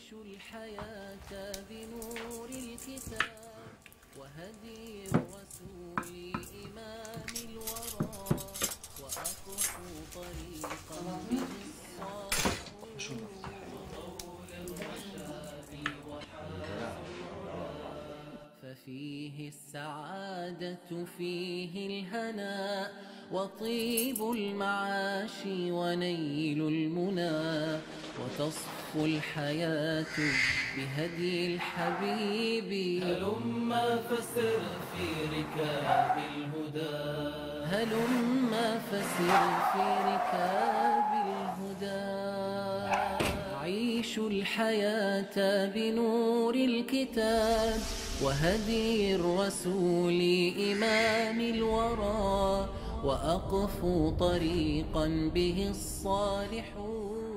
الحياة بنور الكتاب وهدي الرسول إمام الورى وأقف طريقا به ففيه السعادة فيه الهناء وطيب المعاش ونيل المنى وتصفو الحياة بهدي الحبيب. هلما فسر في ركاب الهدى هلما فسر في ركاب الهدى عيش الحياة بنور الكتاب وهدي الرسول إمام الورى وأقف طريقا به الصالحون